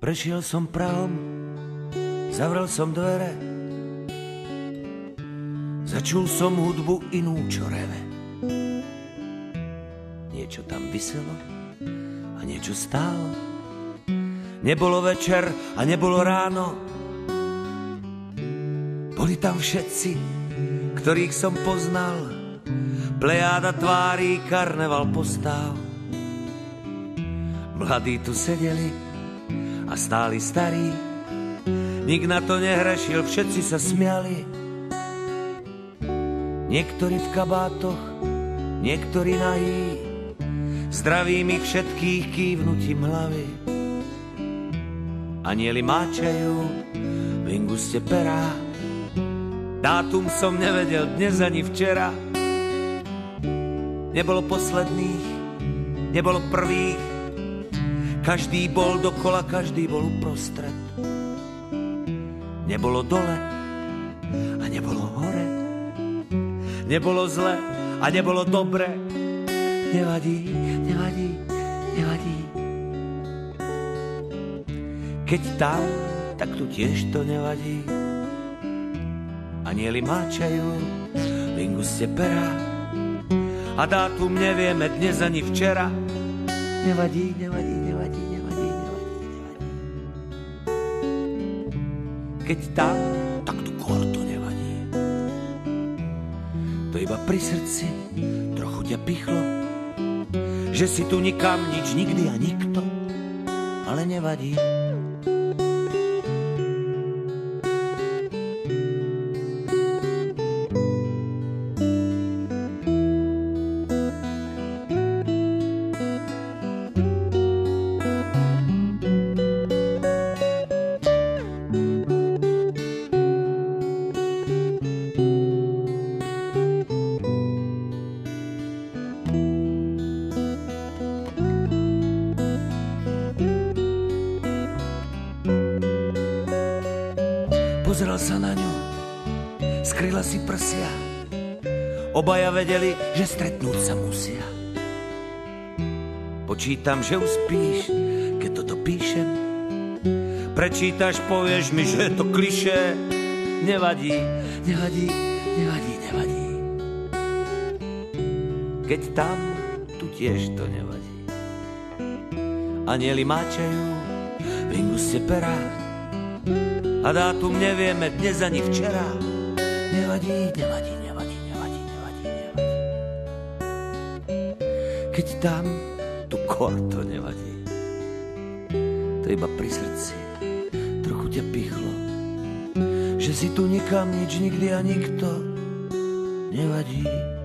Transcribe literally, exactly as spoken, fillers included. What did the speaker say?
Prešiel som Prahom, zavrel som dvere, začul som hudbu inú, čo reve. Niečo tam viselo a niečo stálo. Nebolo večer a nebolo ráno. Boli tam všetci, ktorých som poznal. Plejáda tvári, karneval postal. Mladí tu sedeli a stáli starí. Nik na to nehrešil, všetci sa smiali. Niektorí v kabátoch, niektorí nahý. Zdravím ich všetkých kývnutím hlavy. Anieli máčajú v inguste perá. Dátum som nevedel dnes ani včera. Nebolo posledných, nebolo prvých. Každý bol dokola, každý bol uprostred. Nebolo dole a nebolo hore. Nebolo zle a nebolo dobre. Nevadí, nevadí, nevadí. Keď tam, tak tu tiež to nevadí. Anieli máčajú v inguste perá. A dátum nevieme dnes ani včera. Nevadí, nevadí, nevadí, nevadí, nevadí, nevadí. Keď tam, tak tu kor to nevadí. To iba pri srdci trochu ťa pichlo, že si tu nikam, nič, nikdy a nikto. Ale nevadí. Pozrel sa na ňu, skryla si prsia. Obaja vedeli, že stretnúť sa musia. Počítam, že uspíš, keď toto píšem. Prečítaš, povieš mi, že je to klišé. Nevadí, nevadí, nevadí, nevadí. Keď tam, tu tiež to nevadí. Anieli máčajú v inguste perá. A dátum nevieme dnes ani včera. Nevadí, nevadí, nevadí, nevadí, nevadí, nevadí. Keď tam, tu kor to nevadí. To iba pri srdci trochu ťa pichlo, že si tu nikam, nič, nikdy a nikto. Nevadí.